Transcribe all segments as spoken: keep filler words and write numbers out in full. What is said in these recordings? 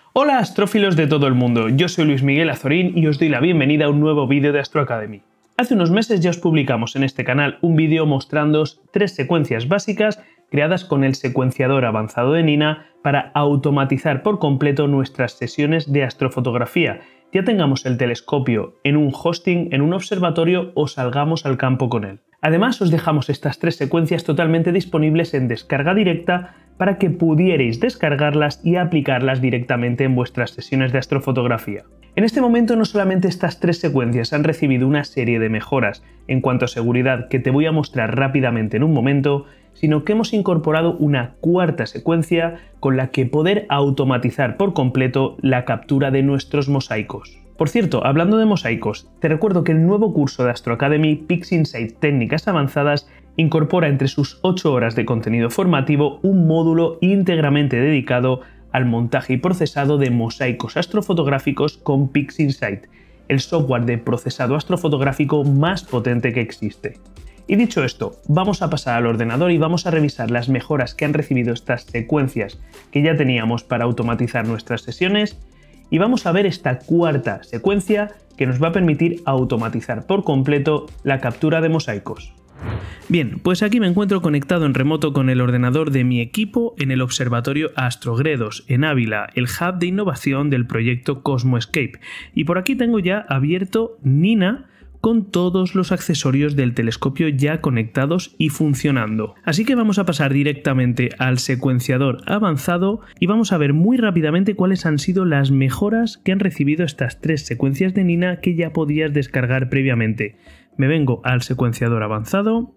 Hola astrófilos de todo el mundo, yo soy Luis Miguel Azorín y os doy la bienvenida a un nuevo vídeo de Astro Academy. Hace unos meses ya os publicamos en este canal un vídeo mostrándoos tres secuencias básicas creadas con el secuenciador avanzado de Nina para automatizar por completo nuestras sesiones de astrofotografía, ya tengamos el telescopio en un hosting, en un observatorio o salgamos al campo con él. Además os dejamos estas tres secuencias totalmente disponibles en descarga directa para que pudierais descargarlas y aplicarlas directamente en vuestras sesiones de astrofotografía. En este momento no solamente estas tres secuencias han recibido una serie de mejoras en cuanto a seguridad que te voy a mostrar rápidamente en un momento, sino que hemos incorporado una cuarta secuencia con la que poder automatizar por completo la captura de nuestros mosaicos. Por cierto, hablando de mosaicos, te recuerdo que el nuevo curso de Astro Academy PixInsight Técnicas Avanzadas incorpora entre sus ocho horas de contenido formativo un módulo íntegramente dedicado al montaje y procesado de mosaicos astrofotográficos con PixInsight, el software de procesado astrofotográfico más potente que existe. Y dicho esto, vamos a pasar al ordenador y vamos a revisar las mejoras que han recibido estas secuencias que ya teníamos para automatizar nuestras sesiones y vamos a ver esta cuarta secuencia que nos va a permitir automatizar por completo la captura de mosaicos. Bien, pues aquí me encuentro conectado en remoto con el ordenador de mi equipo en el Observatorio Astrogredos, en Ávila, el hub de innovación del proyecto CosmoScape. Y por aquí tengo ya abierto Nina con todos los accesorios del telescopio ya conectados y funcionando. Así que vamos a pasar directamente al secuenciador avanzado y vamos a ver muy rápidamente cuáles han sido las mejoras que han recibido estas tres secuencias de Nina que ya podías descargar previamente. Me vengo al secuenciador avanzado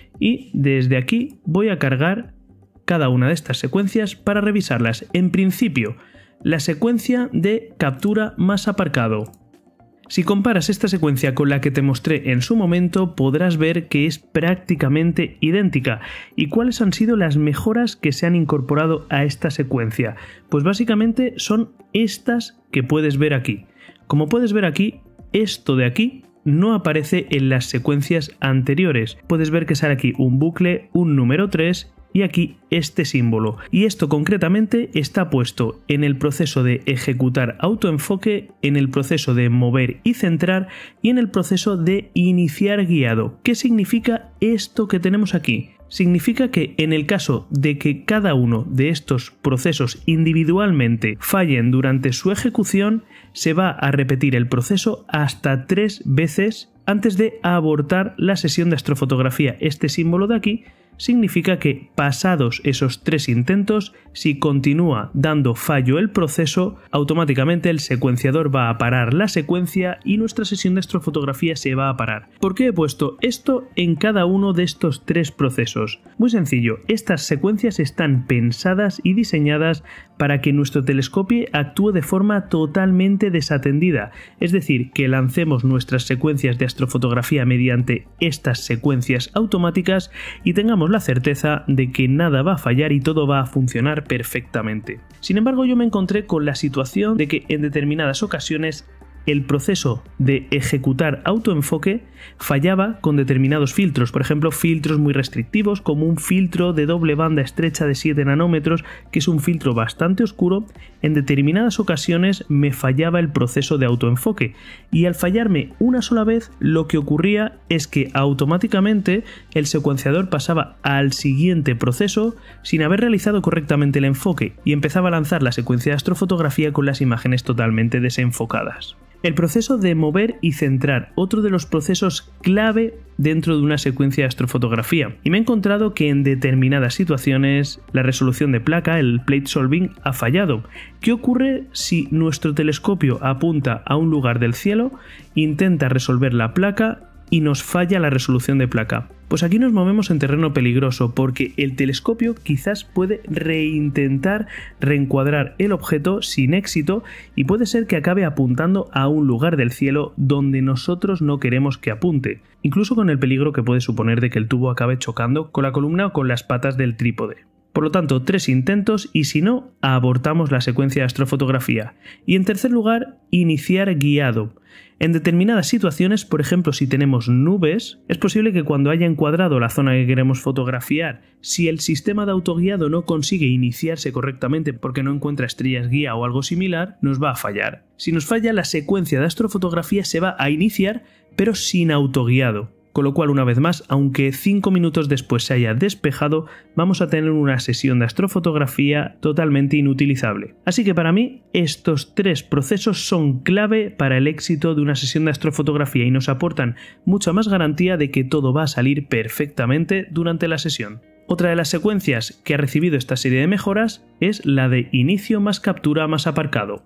y desde aquí voy a cargar cada una de estas secuencias para revisarlas. En principio, la secuencia de captura más aparcado. Si comparas esta secuencia con la que te mostré en su momento, podrás ver que es prácticamente idéntica. ¿Y cuáles han sido las mejoras que se han incorporado a esta secuencia? Pues básicamente son estas que puedes ver aquí. Como puedes ver aquí, esto de aquí no aparece en las secuencias anteriores. Puedes ver que sale aquí un bucle, un número tres y aquí este símbolo. Y esto concretamente está puesto en el proceso de ejecutar autoenfoque, en el proceso de mover y centrar y en el proceso de iniciar guiado. ¿Qué significa esto que tenemos aquí? Significa que en el caso de que cada uno de estos procesos individualmente fallen durante su ejecución, se va a repetir el proceso hasta tres veces antes de abortar la sesión de astrofotografía. Este símbolo de aquí significa que pasados esos tres intentos, si continúa dando fallo el proceso, automáticamente el secuenciador va a parar la secuencia y nuestra sesión de astrofotografía se va a parar. ¿Por qué he puesto esto en cada uno de estos tres procesos? Muy sencillo, estas secuencias están pensadas y diseñadas para que nuestro telescopio actúe de forma totalmente desatendida, es decir, que lancemos nuestras secuencias de astrofotografía mediante estas secuencias automáticas y tengamos la certeza de que nada va a fallar y todo va a funcionar perfectamente. Sin embargo, yo me encontré con la situación de que en determinadas ocasiones el proceso de ejecutar autoenfoque fallaba con determinados filtros, por ejemplo filtros muy restrictivos como un filtro de doble banda estrecha de siete nanómetros, que es un filtro bastante oscuro. En determinadas ocasiones me fallaba el proceso de autoenfoque y al fallarme una sola vez lo que ocurría es que automáticamente el secuenciador pasaba al siguiente proceso sin haber realizado correctamente el enfoque y empezaba a lanzar la secuencia de astrofotografía con las imágenes totalmente desenfocadas. El proceso de mover y centrar, otro de los procesos clave dentro de una secuencia de astrofotografía. Y me he encontrado que en determinadas situaciones la resolución de placa, el plate solving, ha fallado. ¿Qué ocurre si nuestro telescopio apunta a un lugar del cielo, intenta resolver la placa y nos falla la resolución de placa? Pues aquí nos movemos en terreno peligroso porque el telescopio quizás puede reintentar reencuadrar el objeto sin éxito y puede ser que acabe apuntando a un lugar del cielo donde nosotros no queremos que apunte, incluso con el peligro que puede suponer de que el tubo acabe chocando con la columna o con las patas del trípode. Por lo tanto, tres intentos y si no, abortamos la secuencia de astrofotografía. Y en tercer lugar, iniciar guiado. En determinadas situaciones, por ejemplo, si tenemos nubes, es posible que cuando haya encuadrado la zona que queremos fotografiar, si el sistema de autoguiado no consigue iniciarse correctamente porque no encuentra estrellas guía o algo similar, nos va a fallar. Si nos falla, la secuencia de astrofotografía se va a iniciar, pero sin autoguiado. Con lo cual, una vez más, aunque cinco minutos después se haya despejado, vamos a tener una sesión de astrofotografía totalmente inutilizable. Así que para mí, estos tres procesos son clave para el éxito de una sesión de astrofotografía y nos aportan mucha más garantía de que todo va a salir perfectamente durante la sesión. Otra de las secuencias que ha recibido esta serie de mejoras es la de inicio más captura más aparcado.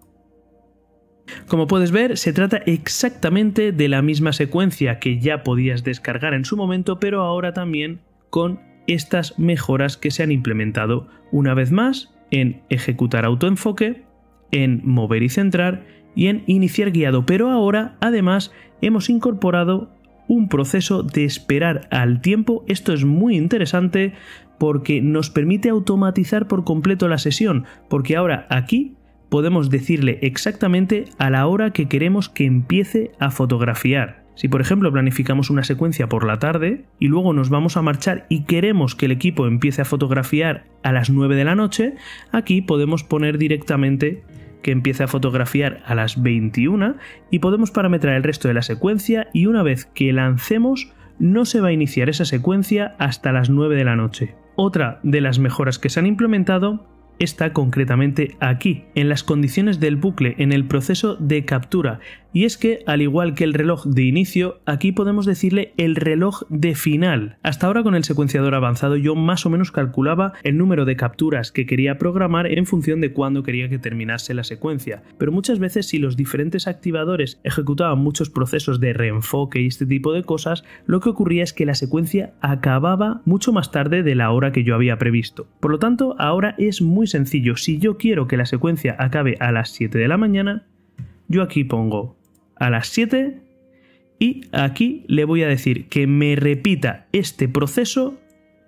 Como puedes ver, se trata exactamente de la misma secuencia que ya podías descargar en su momento, pero ahora también con estas mejoras que se han implementado una vez más en ejecutar autoenfoque, en mover y centrar y en iniciar guiado. Pero ahora, además, hemos incorporado un proceso de esperar al tiempo. Esto es muy interesante porque nos permite automatizar por completo la sesión, porque ahora aquí podemos decirle exactamente a la hora que queremos que empiece a fotografiar. Si por ejemplo planificamos una secuencia por la tarde y luego nos vamos a marchar y queremos que el equipo empiece a fotografiar a las nueve de la noche, aquí podemos poner directamente que empiece a fotografiar a las veintiuna y podemos parametrar el resto de la secuencia y una vez que lancemos no se va a iniciar esa secuencia hasta las nueve de la noche. Otra de las mejoras que se han implementado está concretamente aquí, en las condiciones del bucle, en el proceso de captura. Y es que, al igual que el reloj de inicio, aquí podemos decirle el reloj de final. Hasta ahora con el secuenciador avanzado yo más o menos calculaba el número de capturas que quería programar en función de cuándo quería que terminase la secuencia. Pero muchas veces si los diferentes activadores ejecutaban muchos procesos de reenfoque y este tipo de cosas, lo que ocurría es que la secuencia acababa mucho más tarde de la hora que yo había previsto. Por lo tanto, ahora es muy sencillo. Si yo quiero que la secuencia acabe a las siete de la mañana, yo aquí pongo a las siete y aquí le voy a decir que me repita este proceso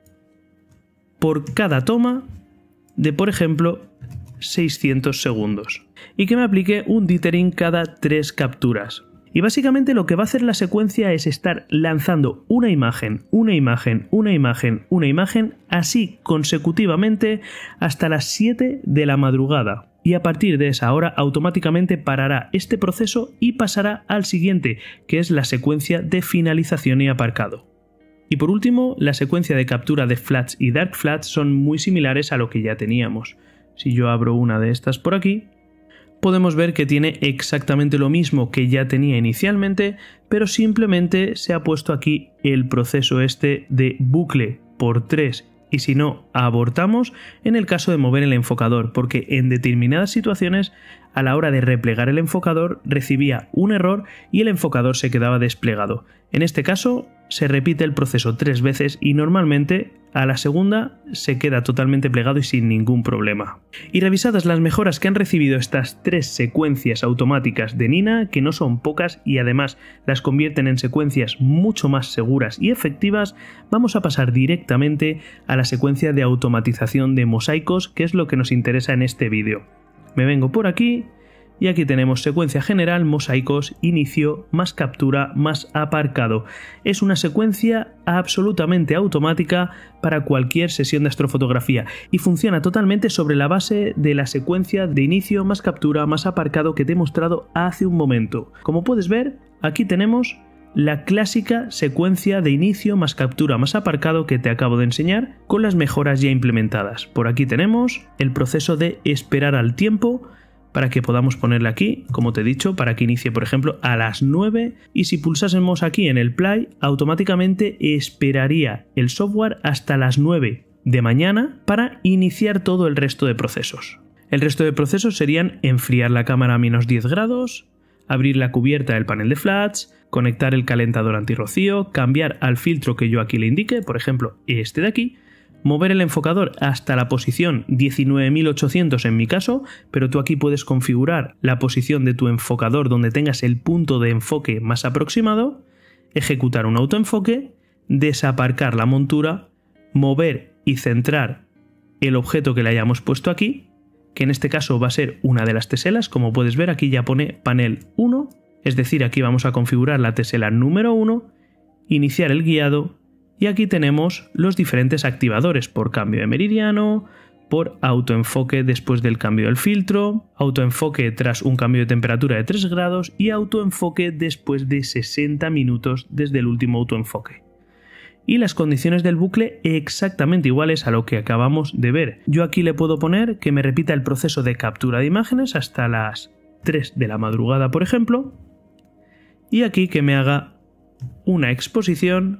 por cada toma de, por ejemplo, seiscientos segundos y que me aplique un dithering cada tres capturas. Y básicamente lo que va a hacer la secuencia es estar lanzando una imagen, una imagen, una imagen, una imagen, así consecutivamente hasta las siete de la madrugada. Y a partir de esa hora automáticamente parará este proceso y pasará al siguiente, que es la secuencia de finalización y aparcado. Y por último, la secuencia de captura de flats y dark flats son muy similares a lo que ya teníamos. Si yo abro una de estas por aquí, podemos ver que tiene exactamente lo mismo que ya tenía inicialmente, pero simplemente se ha puesto aquí el proceso este de bucle por tres. Y si no, abortamos en el caso de mover el enfocador, porque en determinadas situaciones a la hora de replegar el enfocador recibía un error y el enfocador se quedaba desplegado. En este caso se repite el proceso tres veces y normalmente a la segunda se queda totalmente plegado y sin ningún problema. Y revisadas las mejoras que han recibido estas tres secuencias automáticas de Nina, que no son pocas y además las convierten en secuencias mucho más seguras y efectivas, vamos a pasar directamente a la secuencia de automatización de mosaicos, que es lo que nos interesa en este vídeo. Me vengo por aquí y aquí tenemos secuencia general, mosaicos, inicio, más captura, más aparcado. Es una secuencia absolutamente automática para cualquier sesión de astrofotografía y funciona totalmente sobre la base de la secuencia de inicio, más captura, más aparcado que te he mostrado hace un momento. Como puedes ver, aquí tenemos la clásica secuencia de inicio más captura más aparcado que te acabo de enseñar con las mejoras ya implementadas. Por aquí tenemos el proceso de esperar al tiempo para que podamos ponerle aquí, como te he dicho, para que inicie por ejemplo a las nueve y si pulsásemos aquí en el play automáticamente esperaría el software hasta las nueve de mañana para iniciar todo el resto de procesos. El resto de procesos serían enfriar la cámara a menos diez grados, abrir la cubierta del panel de flats, conectar el calentador antirrocío, cambiar al filtro que yo aquí le indique, por ejemplo este de aquí, mover el enfocador hasta la posición diecinueve mil ochocientos en mi caso, pero tú aquí puedes configurar la posición de tu enfocador donde tengas el punto de enfoque más aproximado, ejecutar un autoenfoque, desaparcar la montura, mover y centrar el objeto que le hayamos puesto aquí, que en este caso va a ser una de las teselas. Como puedes ver, aquí ya pone panel uno, es decir, aquí vamos a configurar la tesela número uno, iniciar el guiado, y aquí tenemos los diferentes activadores por cambio de meridiano, por autoenfoque después del cambio del filtro, autoenfoque tras un cambio de temperatura de tres grados y autoenfoque después de sesenta minutos desde el último autoenfoque. Y las condiciones del bucle exactamente iguales a lo que acabamos de ver. Yo aquí le puedo poner que me repita el proceso de captura de imágenes hasta las tres de la madrugada, por ejemplo, y aquí que me haga una exposición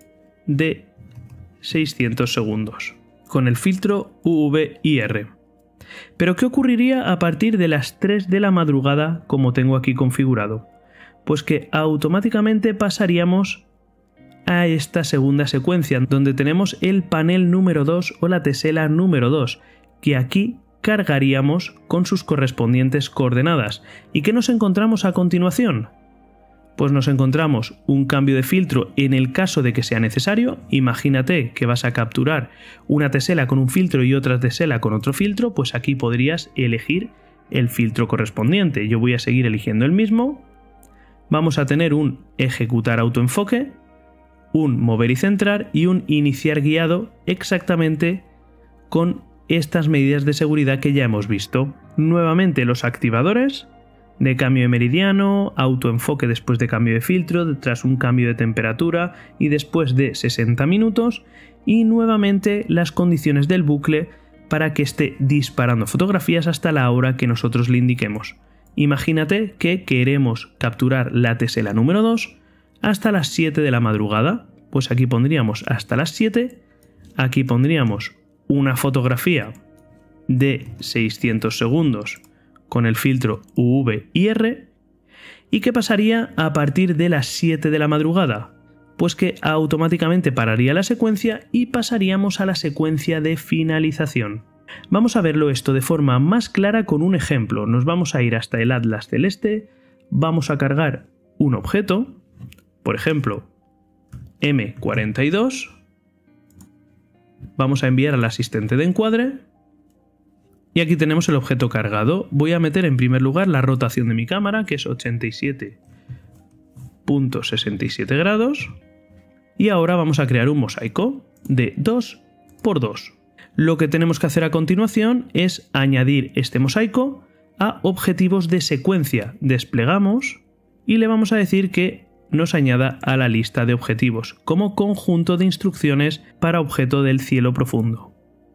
de seiscientos segundos con el filtro U V I R. Pero ¿qué ocurriría a partir de las tres de la madrugada como tengo aquí configurado? Pues que automáticamente pasaríamos a esta segunda secuencia donde tenemos el panel número dos o la tesela número dos, que aquí cargaríamos con sus correspondientes coordenadas. ¿Y qué nos encontramos a continuación? Pues nos encontramos un cambio de filtro en el caso de que sea necesario. Imagínate que vas a capturar una tesela con un filtro y otra tesela con otro filtro, pues aquí podrías elegir el filtro correspondiente. Yo voy a seguir eligiendo el mismo. Vamos a tener un ejecutar autoenfoque, un mover y centrar y un iniciar guiado exactamente con estas medidas de seguridad que ya hemos visto. Nuevamente los activadores de cambio de meridiano, autoenfoque después de cambio de filtro, tras un cambio de temperatura y después de sesenta minutos, y nuevamente las condiciones del bucle para que esté disparando fotografías hasta la hora que nosotros le indiquemos. Imagínate que queremos capturar la tesela número dos hasta las siete de la madrugada, pues aquí pondríamos hasta las siete, aquí pondríamos una fotografía de seiscientos segundos con el filtro U V I R. ¿Y qué pasaría a partir de las siete de la madrugada? Pues que automáticamente pararía la secuencia y pasaríamos a la secuencia de finalización. Vamos a verlo esto de forma más clara con un ejemplo. Nos vamos a ir hasta el Atlas celeste, vamos a cargar un objeto, por ejemplo eme cuarenta y dos, vamos a enviar al asistente de encuadre, y aquí tenemos el objeto cargado. Voy a meter en primer lugar la rotación de mi cámara, que es ochenta y siete punto sesenta y siete grados. Y ahora vamos a crear un mosaico de dos por dos. Lo que tenemos que hacer a continuación es añadir este mosaico a objetivos de secuencia. Desplegamos y le vamos a decir que nos añada a la lista de objetivos como conjunto de instrucciones para objeto del cielo profundo.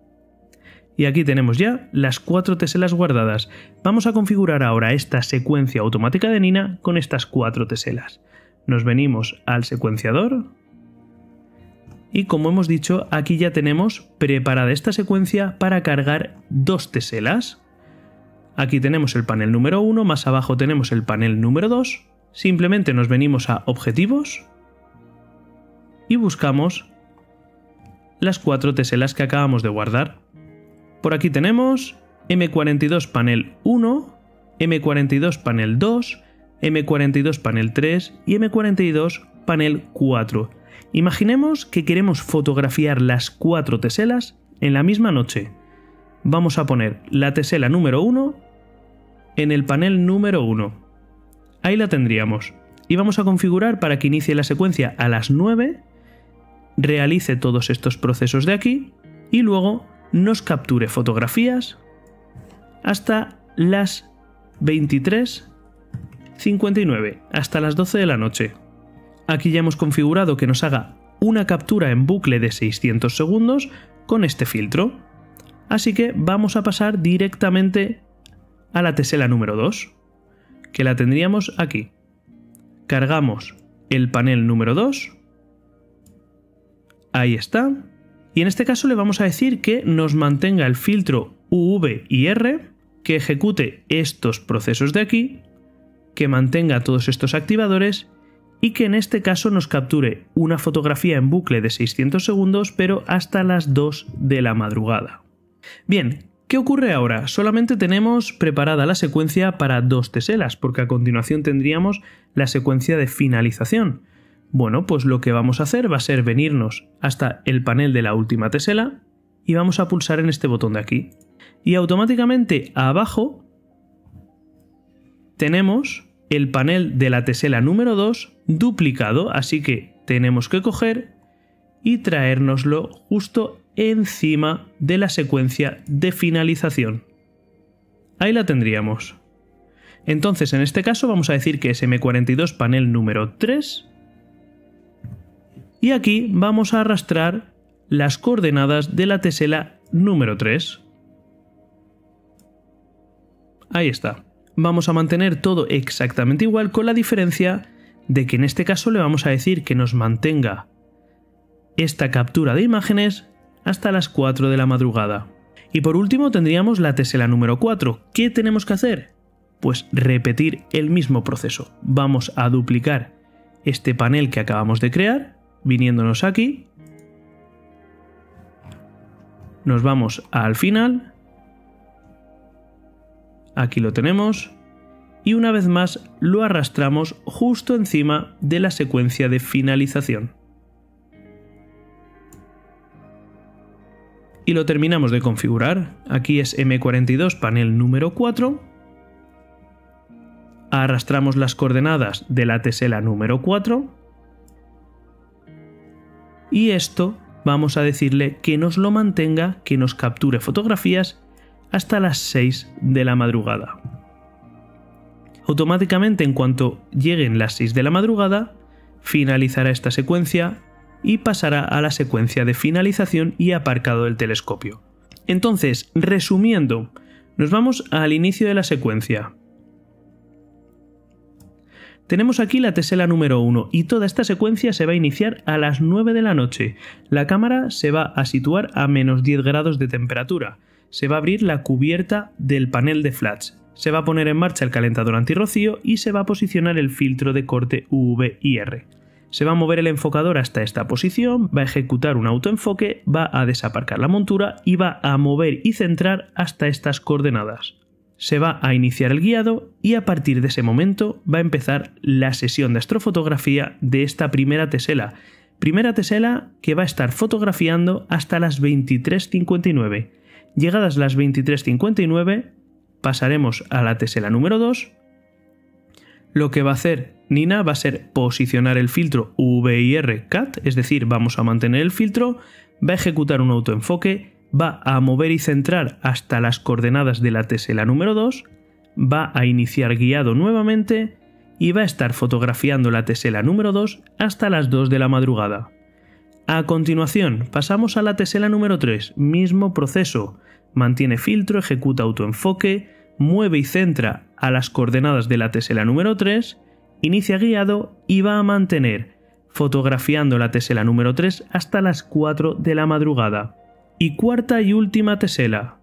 Y aquí tenemos ya las cuatro teselas guardadas. Vamos a configurar ahora esta secuencia automática de Nina con estas cuatro teselas. Nos venimos al secuenciador y, como hemos dicho, aquí ya tenemos preparada esta secuencia para cargar dos teselas. Aquí tenemos el panel número uno, más abajo tenemos el panel número dos. Simplemente nos venimos a objetivos y buscamos las cuatro teselas que acabamos de guardar. Por aquí tenemos eme cuarenta y dos panel uno, eme cuarenta y dos panel dos, eme cuarenta y dos panel tres y eme cuarenta y dos panel cuatro. Imaginemos que queremos fotografiar las cuatro teselas en la misma noche. Vamos a poner la tesela número uno en el panel número uno. Ahí la tendríamos. Y vamos a configurar para que inicie la secuencia a las nueve, realice todos estos procesos de aquí y luego nos capture fotografías hasta las veintitrés cincuenta y nueve, hasta las doce de la noche. Aquí ya hemos configurado que nos haga una captura en bucle de seiscientos segundos con este filtro. Así que vamos a pasar directamente a la tesela número dos, que la tendríamos aquí. Cargamos el panel número dos. Ahí está. Y en este caso le vamos a decir que nos mantenga el filtro U V I R, que ejecute estos procesos de aquí, que mantenga todos estos activadores y que en este caso nos capture una fotografía en bucle de seiscientos segundos, pero hasta las dos de la madrugada. Bien, ¿qué ocurre ahora? Solamente tenemos preparada la secuencia para dos teselas, porque a continuación tendríamos la secuencia de finalización. Bueno, pues lo que vamos a hacer va a ser venirnos hasta el panel de la última tesela y vamos a pulsar en este botón de aquí. Y automáticamente abajo tenemos el panel de la tesela número dos duplicado, así que tenemos que coger y traérnoslo justo encima de la secuencia de finalización. Ahí la tendríamos. Entonces en este caso vamos a decir que es eme cuarenta y dos panel número tres y aquí vamos a arrastrar las coordenadas de la tesela número tres. Ahí está. Vamos a mantener todo exactamente igual, con la diferencia de que en este caso le vamos a decir que nos mantenga esta captura de imágenes hasta las cuatro de la madrugada. Y por último tendríamos la tesela número cuatro. ¿Qué tenemos que hacer? Pues repetir el mismo proceso. Vamos a duplicar este panel que acabamos de crear, viniéndonos aquí. Nos vamos al final. Aquí lo tenemos. Y una vez más lo arrastramos justo encima de la secuencia de finalización. Y lo terminamos de configurar. Aquí es eme cuarenta y dos panel número cuatro. Arrastramos las coordenadas de la tesela número cuatro. Y esto vamos a decirle que nos lo mantenga, que nos capture fotografías hasta las seis de la madrugada. Automáticamente, en cuanto lleguen las seis de la madrugada, finalizará esta secuencia y pasará a la secuencia de finalización y aparcado del telescopio. Entonces, resumiendo, nos vamos al inicio de la secuencia. Tenemos aquí la tesela número uno y toda esta secuencia se va a iniciar a las nueve de la noche. La cámara se va a situar a menos diez grados de temperatura. Se va a abrir la cubierta del panel de flash. Se va a poner en marcha el calentador antirrocío y se va a posicionar el filtro de corte U V I R. Se va a mover el enfocador hasta esta posición, va a ejecutar un autoenfoque, va a desaparcar la montura y va a mover y centrar hasta estas coordenadas. Se va a iniciar el guiado y a partir de ese momento va a empezar la sesión de astrofotografía de esta primera tesela. Primera tesela que va a estar fotografiando hasta las veintitrés cincuenta y nueve. Llegadas las veintitrés cincuenta y nueve pasaremos a la tesela número dos. Lo que va a hacer Nina va a ser posicionar el filtro U V I R C A T, es decir, vamos a mantener el filtro, va a ejecutar un autoenfoque, va a mover y centrar hasta las coordenadas de la tesela número dos, va a iniciar guiado nuevamente y va a estar fotografiando la tesela número dos hasta las dos de la madrugada. A continuación pasamos a la tesela número tres, mismo proceso, mantiene filtro, ejecuta autoenfoque, mueve y centra a las coordenadas de la tesela número tres, inicia guiado y va a mantener fotografiando la tesela número tres hasta las cuatro de la madrugada. Y cuarta y última tesela.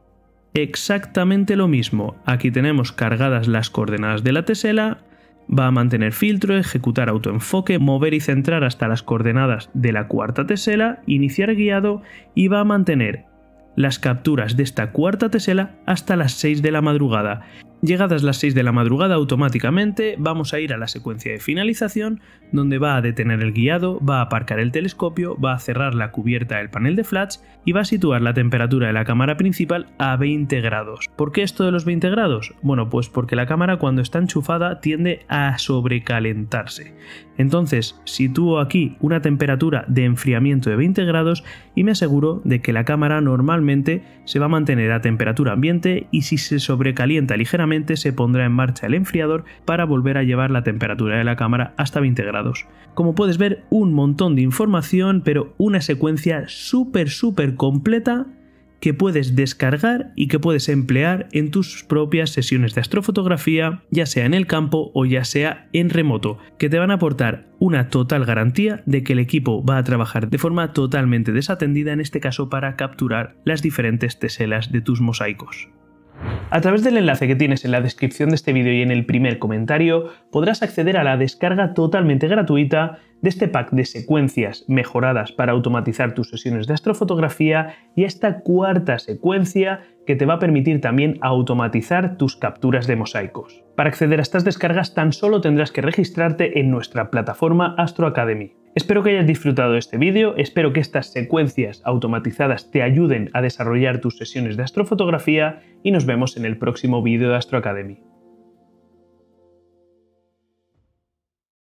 Exactamente lo mismo. Aquí tenemos cargadas las coordenadas de la tesela, va a mantener filtro, ejecutar autoenfoque, mover y centrar hasta las coordenadas de la cuarta tesela, iniciar guiado y va a mantener las capturas de esta cuarta tesela hasta las seis de la madrugada. Llegadas las seis de la madrugada, automáticamente vamos a ir a la secuencia de finalización, donde va a detener el guiado, va a aparcar el telescopio, va a cerrar la cubierta del panel de flash y va a situar la temperatura de la cámara principal a veinte grados. ¿Por qué esto de los veinte grados? Bueno, pues porque la cámara cuando está enchufada tiende a sobrecalentarse. Entonces sitúo aquí una temperatura de enfriamiento de veinte grados y me aseguro de que la cámara normalmente se va a mantener a temperatura ambiente y si se sobrecalienta ligeramente se pondrá en marcha el enfriador para volver a llevar la temperatura de la cámara hasta veinte grados. Como puedes ver, un montón de información, pero una secuencia súper súper completa que puedes descargar y que puedes emplear en tus propias sesiones de astrofotografía, ya sea en el campo o ya sea en remoto, que te van a aportar una total garantía de que el equipo va a trabajar de forma totalmente desatendida, en este caso para capturar las diferentes teselas de tus mosaicos. A través del enlace que tienes en la descripción de este vídeo y en el primer comentario podrás acceder a la descarga totalmente gratuita de este pack de secuencias mejoradas para automatizar tus sesiones de astrofotografía y esta cuarta secuencia que te va a permitir también automatizar tus capturas de mosaicos. Para acceder a estas descargas tan solo tendrás que registrarte en nuestra plataforma Astro Academy. Espero que hayas disfrutado de este vídeo, espero que estas secuencias automatizadas te ayuden a desarrollar tus sesiones de astrofotografía y nos vemos en el próximo vídeo de Astro Academy.